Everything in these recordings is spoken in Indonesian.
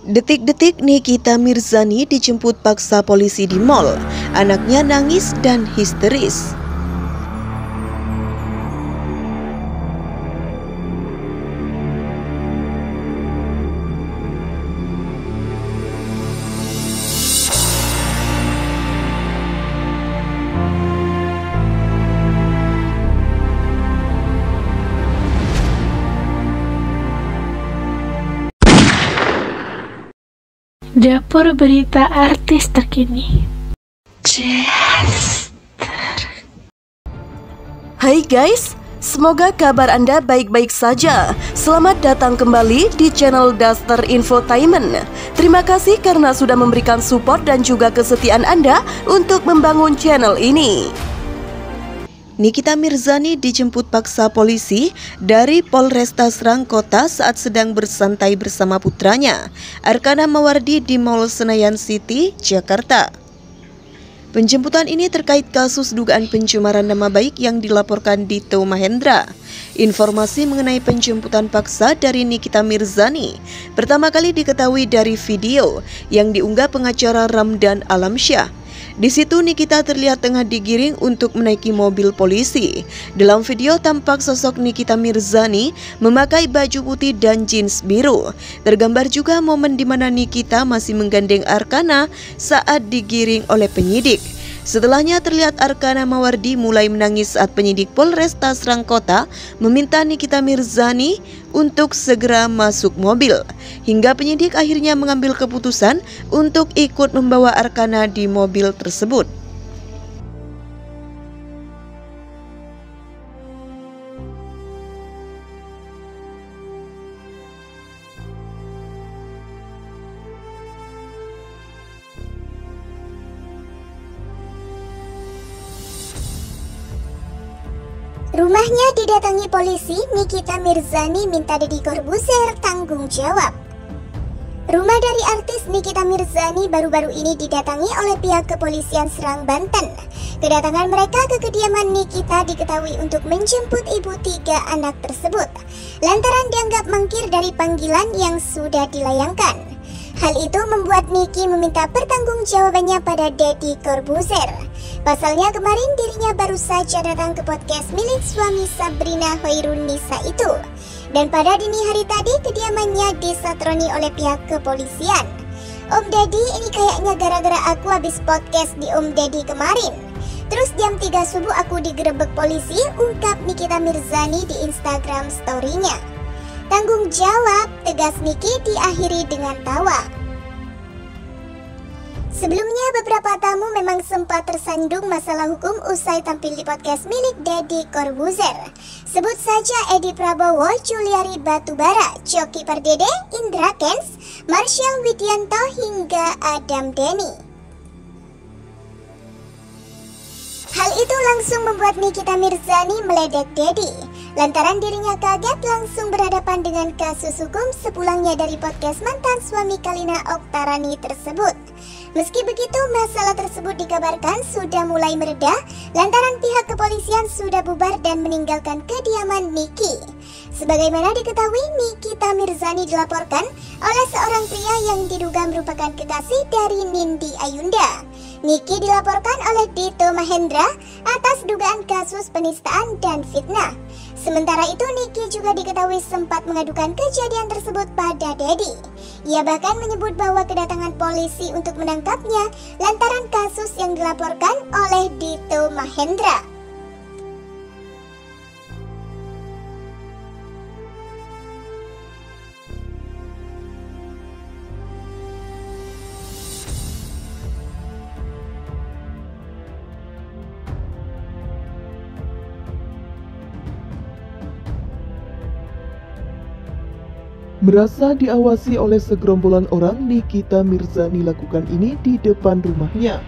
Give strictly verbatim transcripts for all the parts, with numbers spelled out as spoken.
Detik-detik Nikita Mirzani dijemput paksa polisi di mal. Anaknya nangis dan histeris. Dapur berita artis terkini. Hai guys, semoga kabar Anda baik-baik saja. Selamat datang kembali di channel Daster Infotainment. Terima kasih karena sudah memberikan support dan juga kesetiaan Anda untuk membangun channel ini. Nikita Mirzani dijemput paksa polisi dari Polresta Serang Kota saat sedang bersantai bersama putranya, Arkana Mawardi, di Mall Senayan City, Jakarta. Penjemputan ini terkait kasus dugaan pencemaran nama baik yang dilaporkan Dito Mahendra. Informasi mengenai penjemputan paksa dari Nikita Mirzani pertama kali diketahui dari video yang diunggah pengacara Ramdan Alamsyah. Di situ Nikita terlihat tengah digiring untuk menaiki mobil polisi. Dalam video tampak sosok Nikita Mirzani memakai baju putih dan jeans biru. Tergambar juga momen di mana Nikita masih menggandeng Arkana saat digiring oleh penyidik. Setelahnya terlihat Arkana Mawardi mulai menangis saat penyidik Polresta Serang Kota meminta Nikita Mirzani untuk segera masuk mobil. Hingga penyidik akhirnya mengambil keputusan untuk ikut membawa Arkana di mobil tersebut. Rumahnya didatangi polisi, Nikita Mirzani minta Deddy Corbuzier tanggung jawab. Rumah dari artis Nikita Mirzani baru-baru ini didatangi oleh pihak kepolisian Serang, Banten. Kedatangan mereka ke kediaman Nikita diketahui untuk menjemput ibu tiga anak tersebut, lantaran dianggap mangkir dari panggilan yang sudah dilayangkan. Hal itu membuat Niki meminta pertanggungjawabannya pada Deddy Corbuzier. Pasalnya kemarin dirinya baru saja datang ke podcast milik suami Sabrina Hoirunisa itu. Dan pada dini hari tadi kediamannya disatroni oleh pihak kepolisian. Om Deddy, ini kayaknya gara-gara aku habis podcast di Om Deddy kemarin. Terus jam tiga subuh aku digerebek polisi, ungkap Nikita Mirzani di Instagram story-nya. Tanggung jawab, tegas Niki diakhiri dengan tawa. Sebelumnya beberapa tamu memang sempat tersandung masalah hukum usai tampil di podcast milik Deddy Corbuzier. Sebut saja Edi Prabowo, Juliari Batubara, Coki Pardede, Indra Kents, Marshall Widianto hingga Adam Denny. Hal itu langsung membuat Nikita Mirzani meledek Deddy. Lantaran dirinya kaget langsung berhadapan dengan kasus hukum sepulangnya dari podcast mantan suami Kalina Oktarani tersebut. Meski begitu, masalah tersebut dikabarkan sudah mulai mereda lantaran pihak kepolisian sudah bubar dan meninggalkan kediaman Niki. Sebagaimana diketahui, Nikita Mirzani dilaporkan oleh seorang pria yang diduga merupakan kekasih dari Nindi Ayunda. Niki dilaporkan oleh Dito Mahendra atas dugaan kasus penistaan dan fitnah. Sementara itu Niki juga diketahui sempat mengadukan kejadian tersebut pada Deddy. Ia bahkan menyebut bahwa kedatangan polisi untuk menangkapnya lantaran kasus yang dilaporkan oleh Dito Mahendra. Merasa diawasi oleh segerombolan orang, Nikita Mirzani lakukan ini di depan rumahnya.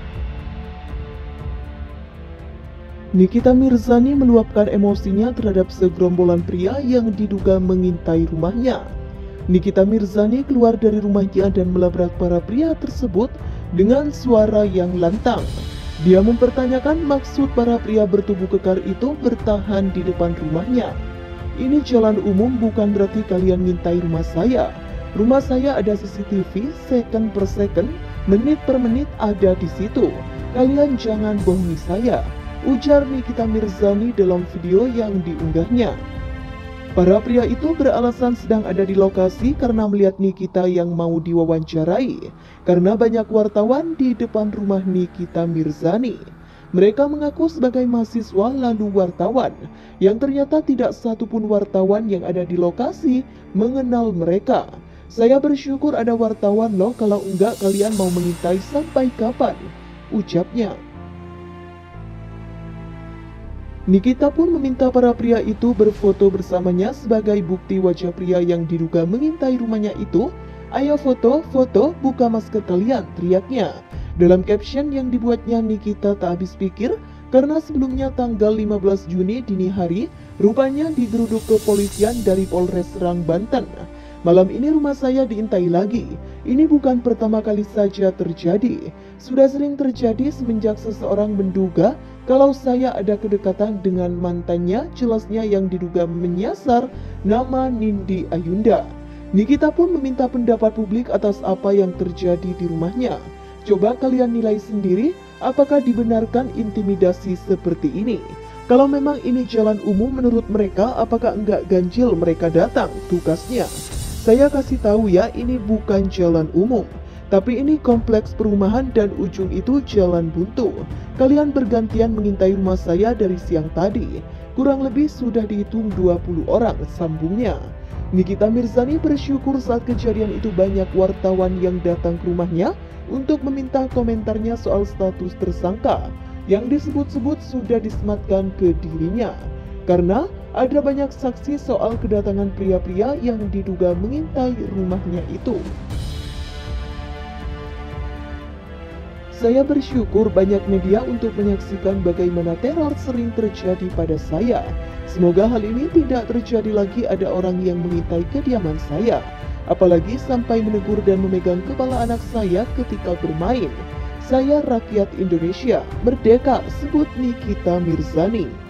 Nikita Mirzani meluapkan emosinya terhadap segerombolan pria yang diduga mengintai rumahnya. Nikita Mirzani keluar dari rumahnya dan melabrak para pria tersebut dengan suara yang lantang. Dia mempertanyakan maksud para pria bertubuh kekar itu bertahan di depan rumahnya. Ini jalan umum, bukan berarti kalian ngintai rumah saya. Rumah saya ada C C T V second per second, menit per menit ada di situ. Kalian jangan bohongi saya, ujar Nikita Mirzani dalam video yang diunggahnya. Para pria itu beralasan sedang ada di lokasi karena melihat Nikita yang mau diwawancarai, karena banyak wartawan di depan rumah Nikita Mirzani. Mereka mengaku sebagai mahasiswa lalu wartawan, yang ternyata tidak satupun wartawan yang ada di lokasi mengenal mereka. Saya bersyukur ada wartawan loh, kalau enggak kalian mau mengintai sampai kapan, ucapnya. Nikita pun meminta para pria itu berfoto bersamanya sebagai bukti wajah pria yang diduga mengintai rumahnya itu. Ayo foto, foto, buka masker kalian, teriaknya. Dalam caption yang dibuatnya, Nikita tak habis pikir karena sebelumnya tanggal lima belas Juni dini hari, rupanya digeruduk kepolisian dari Polres Serang, Banten. Malam ini rumah saya diintai lagi. Ini bukan pertama kali saja terjadi. Sudah sering terjadi semenjak seseorang menduga kalau saya ada kedekatan dengan mantannya, jelasnya, yang diduga menyasar nama Nindi Ayunda. Nikita pun meminta pendapat publik atas apa yang terjadi di rumahnya. Coba kalian nilai sendiri, apakah dibenarkan intimidasi seperti ini? Kalau memang ini jalan umum menurut mereka, apakah enggak ganjil mereka datang, tugasnya? Saya kasih tahu ya, ini bukan jalan umum, tapi ini kompleks perumahan dan ujung itu jalan buntu. Kalian bergantian mengintai rumah saya dari siang tadi. Kurang lebih sudah dihitung dua puluh orang, sambungnya. Nikita Mirzani bersyukur saat kejadian itu banyak wartawan yang datang ke rumahnya untuk meminta komentarnya soal status tersangka yang disebut-sebut sudah disematkan ke dirinya. Karena ada banyak saksi soal kedatangan pria-pria yang diduga mengintai rumahnya itu. Saya bersyukur banyak media untuk menyaksikan bagaimana teror sering terjadi pada saya. Semoga hal ini tidak terjadi lagi, ada orang yang mengintai kediaman saya. Apalagi sampai menegur dan memegang kepala anak saya ketika bermain. Saya rakyat Indonesia, merdeka, sebut Nikita Mirzani.